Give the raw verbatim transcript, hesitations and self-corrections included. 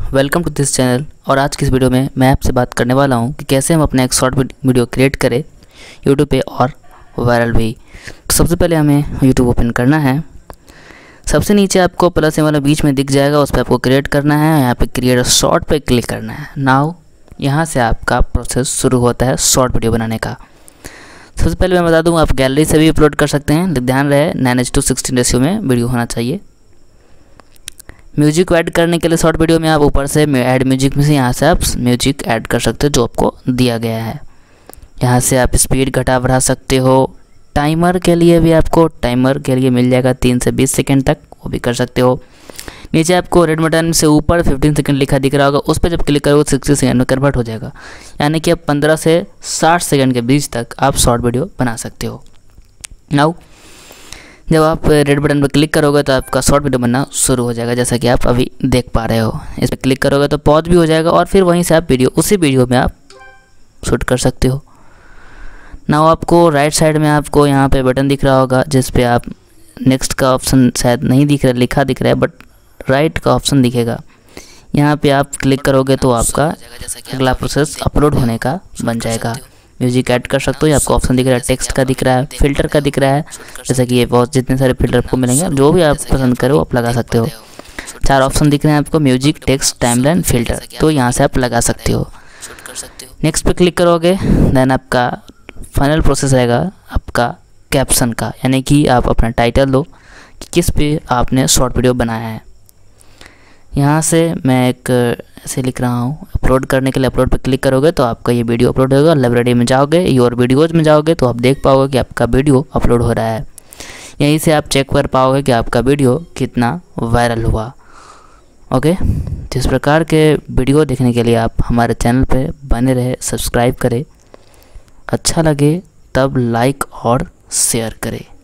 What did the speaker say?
Welcome to this channel. और आज की इस वीडियो में मैं आपसे बात करने वाला हूं कि कैसे हम अपना एक शॉर्ट वीडियो क्रिएट करें यूट्यूब पे और वायरल भी। तो सबसे पहले हमें यूट्यूब ओपन करना है। सबसे नीचे आपको प्लस सिंबल वाला बीच में दिख जाएगा, उस पर आपको क्रिएट करना है। यहाँ पे क्रिएट शॉर्ट पे क्लिक करना है। नाउ यहाँ से आपका प्रोसेस शुरू होता है शॉर्ट वीडियो बनाने का। सबसे पहले मैं बता दूँ, आप गैलरी से भी अपलोड कर सकते हैं। ध्यान रहे नाइन एच टू सिक्सटीन रेशियो में वीडियो होना चाहिए। म्यूजिक ऐड करने के लिए शॉर्ट वीडियो में आप ऊपर से ऐड म्यूजिक में से यहाँ से आप म्यूजिक ऐड कर सकते हो जो आपको दिया गया है। यहाँ से आप स्पीड घटा बढ़ा सकते हो। टाइमर के लिए भी आपको टाइमर के लिए मिल जाएगा तीन से बीस सेकंड तक, वो भी कर सकते हो। नीचे आपको रेड बटन से ऊपर पंद्रह सेकंड लिखा दिख रहा होगा, उस पर जब क्लिक करोगे साठ सेकंड में कन्वर्ट हो जाएगा। यानी कि आप पंद्रह से साठ सेकंड के बीच तक आप शॉर्ट वीडियो बना सकते हो। नाउ जब आप रेड बटन पर क्लिक करोगे तो आपका शॉर्ट वीडियो बनना शुरू हो जाएगा, जैसा कि आप अभी देख पा रहे हो। इस पर क्लिक करोगे तो पॉज भी हो जाएगा और फिर वहीं से आप वीडियो उसी वीडियो में आप शूट कर सकते हो। नाउ आपको राइट साइड में आपको यहाँ पे बटन दिख रहा होगा जिस पे आप नेक्स्ट का ऑप्शन शायद नहीं दिख रहा, लिखा दिख रहा है बट राइट का ऑप्शन दिखेगा। यहाँ पे आप क्लिक करोगे तो आपका अगला प्रोसेस अपलोड होने का बन जाएगा। म्यूजिक ऐड कर सकते हो, आपको ऑप्शन दिख रहा है, टेक्स्ट का दिख रहा है, फिल्टर का दिख रहा है। जैसे कि ये बहुत जितने सारे फिल्टर आपको मिलेंगे, जो भी आप पसंद करो आप लगा सकते हो। चार ऑप्शन दिख रहे हैं आपको, म्यूजिक, टेक्स्ट, टाइमलाइन, फिल्टर, तो यहाँ से आप लगा सकते हो। नेक्स्ट पे क्लिक करोगे देन आपका फाइनल प्रोसेस रहेगा आपका कैप्शन का, यानी कि आप अपना टाइटल दो कि किस पे आपने शॉर्ट वीडियो बनाया है। यहाँ से मैं एक ऐसे लिख रहा हूँ, अपलोड करने के लिए अपलोड पे क्लिक करोगे तो आपका ये वीडियो अपलोड होगा। लाइब्रेरी में जाओगे, योर वीडियोज़ में जाओगे तो आप देख पाओगे कि आपका वीडियो अपलोड हो रहा है। यहीं से आप चेक कर पाओगे कि आपका वीडियो कितना वायरल हुआ। ओके, तो इस प्रकार के वीडियो देखने के लिए आप हमारे चैनल पे बने रहे, सब्सक्राइब करें। अच्छा लगे तब लाइक और शेयर करें।